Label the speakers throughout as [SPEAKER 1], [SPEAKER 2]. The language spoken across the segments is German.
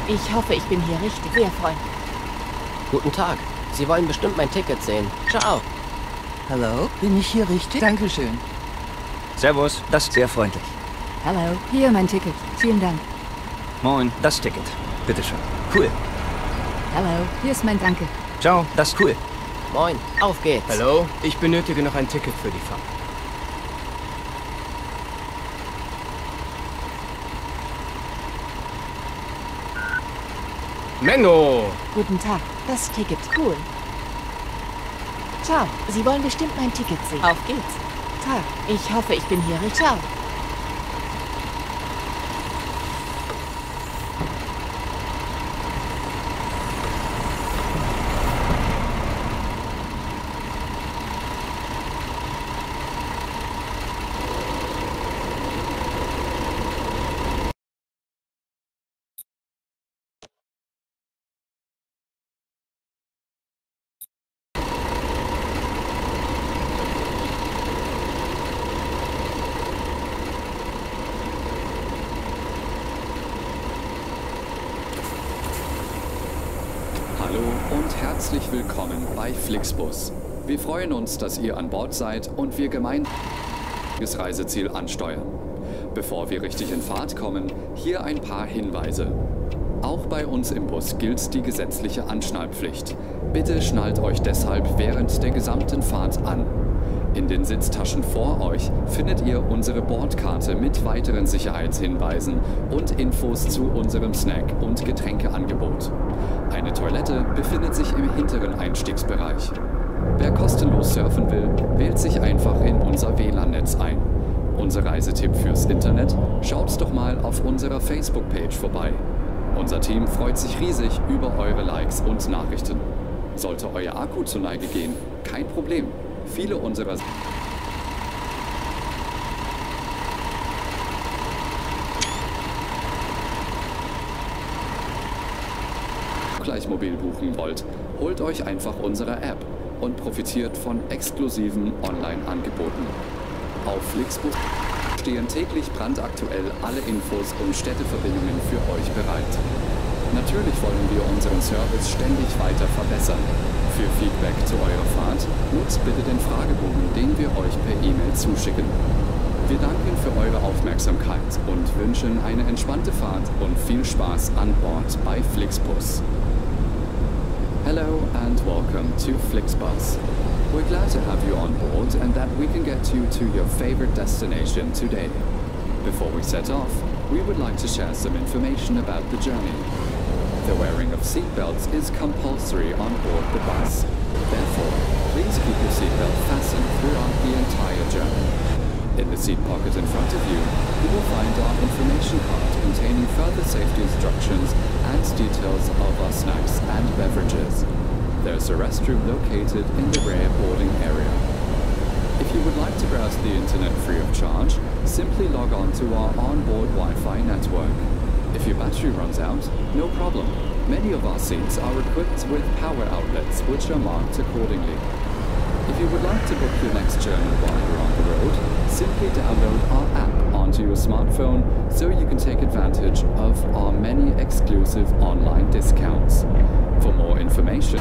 [SPEAKER 1] Ich hoffe, ich bin hier richtig. Sehr freundlich.
[SPEAKER 2] Guten Tag. Sie wollen bestimmt mein Ticket sehen. Ciao.
[SPEAKER 3] Hallo, bin ich hier richtig? Dankeschön.
[SPEAKER 4] Servus, das ist sehr freundlich.
[SPEAKER 1] Hallo, hier mein Ticket. Vielen Dank.
[SPEAKER 4] Moin, das Ticket. Bitteschön. Cool.
[SPEAKER 1] Hallo, hier ist mein Danke.
[SPEAKER 4] Ciao, das ist cool.
[SPEAKER 2] Moin, auf geht's.
[SPEAKER 5] Hallo, ich benötige noch ein Ticket für die Fahrt. Menno!
[SPEAKER 1] Guten Tag, das Ticket. Cool. Ciao, Sie wollen bestimmt mein Ticket sehen. Auf geht's. Tag, ich hoffe, ich bin hier richtig. Ciao.
[SPEAKER 6] Hallo und herzlich willkommen bei Flixbus. Wir freuen uns, dass ihr an Bord seid und wir gemeinsam das Reiseziel ansteuern. Bevor wir richtig in Fahrt kommen, hier ein paar Hinweise. Auch bei uns im Bus gilt die gesetzliche Anschnallpflicht. Bitte schnallt euch deshalb während der gesamten Fahrt an. In den Sitztaschen vor euch findet ihr unsere Bordkarte mit weiteren Sicherheitshinweisen und Infos zu unserem Snack- und Getränkeangebot. Eine Toilette befindet sich im hinteren Einstiegsbereich. Wer kostenlos surfen will, wählt sich einfach in unser WLAN-Netz ein. Unser Reisetipp fürs Internet? Schaut doch mal auf unserer Facebook-Page vorbei. Unser Team freut sich riesig über eure Likes und Nachrichten. Sollte euer Akku zur Neige gehen, kein Problem. Viele unserer gleich mobil buchen wollt, holt euch einfach unsere App und profitiert von exklusiven Online-Angeboten. Auf Flixbus stehen täglich brandaktuell alle Infos und Städteverbindungen für euch bereit. Natürlich wollen wir unseren Service ständig weiter verbessern. Für Feedback zu eurer Fahrt nutzt bitte den Fragebogen, den wir euch per E-Mail zuschicken. Wir danken für eure Aufmerksamkeit und wünschen eine entspannte Fahrt und viel Spaß an Bord bei Flixbus. Hello and welcome to Flixbus. We're glad to have you on board and that we can get you to your favorite destination today. Before we set off, we would like to share some information about the journey. The wearing of seatbelts is compulsory on board the bus. Therefore, please keep your seatbelt fastened throughout the entire journey. In the seat pocket in front of you, you will find our information card containing further safety instructions and details of our snacks and beverages. There's a restroom located in the rear boarding area. If you would like to browse the internet free of charge, simply log on to our onboard Wi-Fi network. If your battery runs out, no problem. Many of our seats are equipped with power outlets which are marked accordingly. If you would like to book your next journey while you're on the road, simply download our app onto your smartphone so you can take advantage of our many exclusive online discounts. For more information,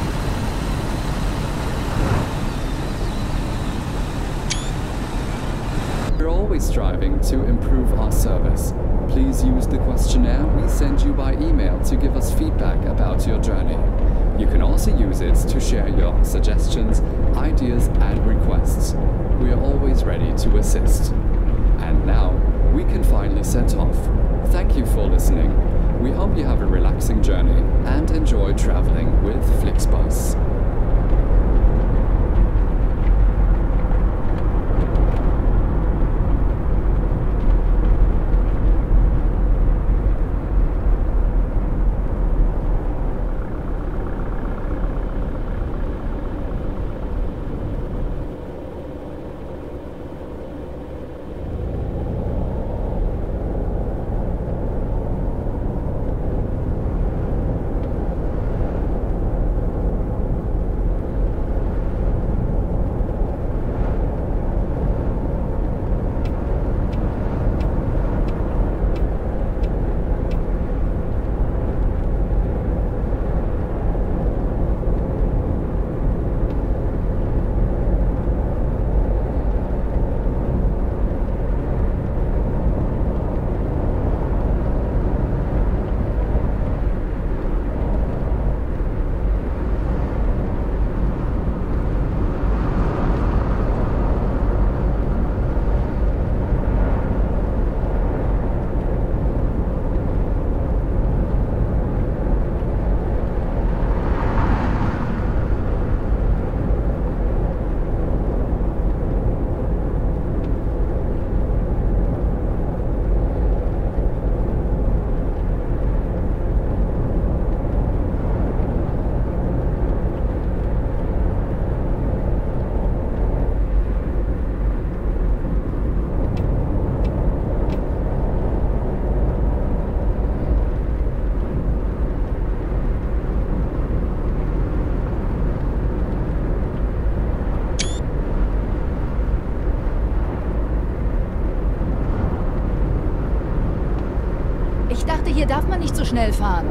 [SPEAKER 6] we're always striving to improve our service. Please use the questionnaire we send you by email to give us feedback about your journey. You can also use it to share your suggestions, ideas and requests. We are always ready to assist. And now, we can finally set off. Thank you for listening. We hope you have a relaxing journey and enjoy traveling with Flixbus.
[SPEAKER 1] dachte, hier darf man nicht so schnell fahren.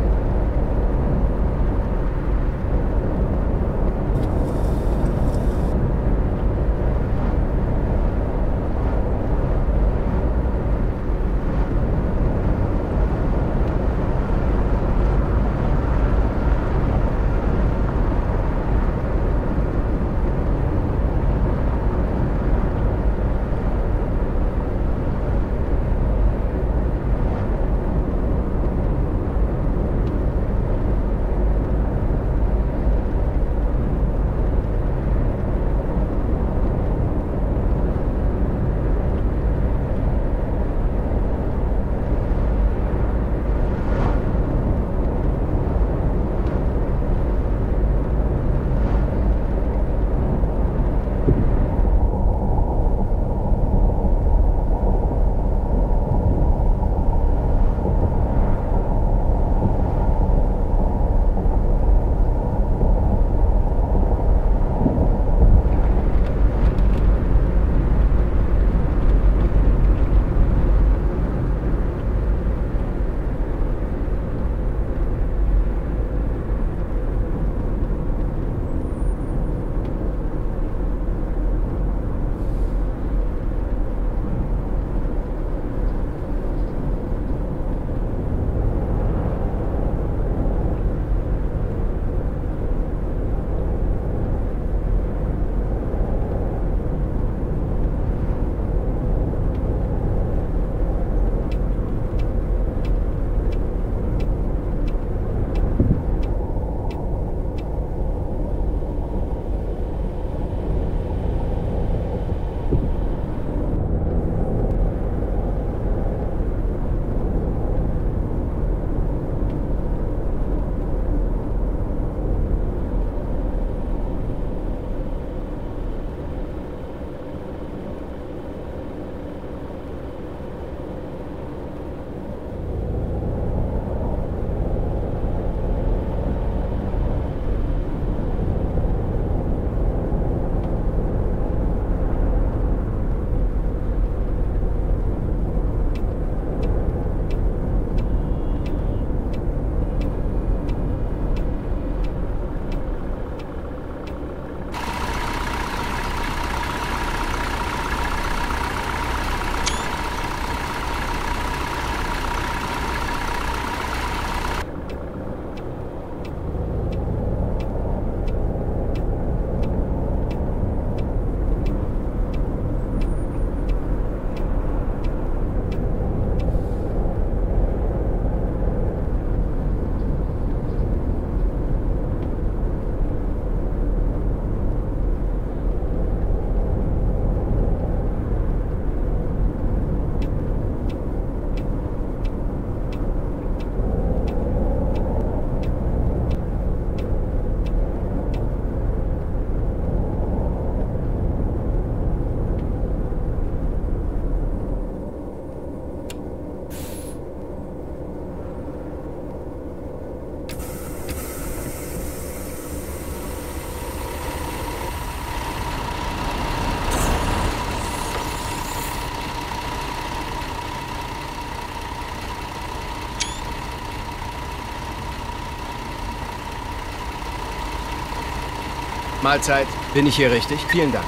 [SPEAKER 5] Mahlzeit. Bin ich hier richtig? Vielen Dank.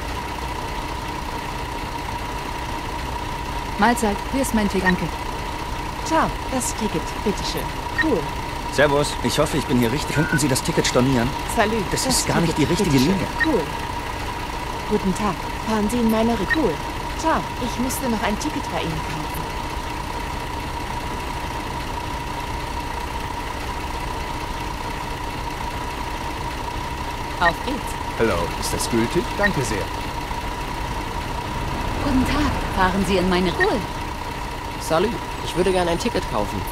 [SPEAKER 1] Mahlzeit, hier ist mein Ticket. Danke.
[SPEAKER 7] Ciao, das Ticket, bitteschön. Cool.
[SPEAKER 4] Servus, ich hoffe, ich bin hier richtig. Könnten Sie das Ticket stornieren?
[SPEAKER 7] Salut.
[SPEAKER 4] Das ist gar nicht die richtige Linie.
[SPEAKER 7] Cool. Guten Tag. Fahren Sie in meine Richtung. Cool. Ciao, ich müsste noch ein Ticket bei Ihnen kaufen.
[SPEAKER 1] Auf geht's.
[SPEAKER 5] Hallo, ist das gültig? Danke sehr.
[SPEAKER 1] Guten Tag. Fahren Sie in meine Cool.
[SPEAKER 2] Salut, ich würde gerne ein Ticket kaufen.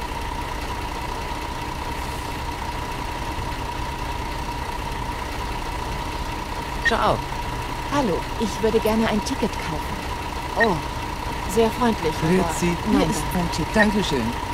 [SPEAKER 2] Ciao.
[SPEAKER 7] Hallo, ich würde gerne ein Ticket kaufen. Oh, sehr freundlich.
[SPEAKER 3] Grüezi, hier
[SPEAKER 7] Nein,
[SPEAKER 3] ist mein Ticket. Dankeschön.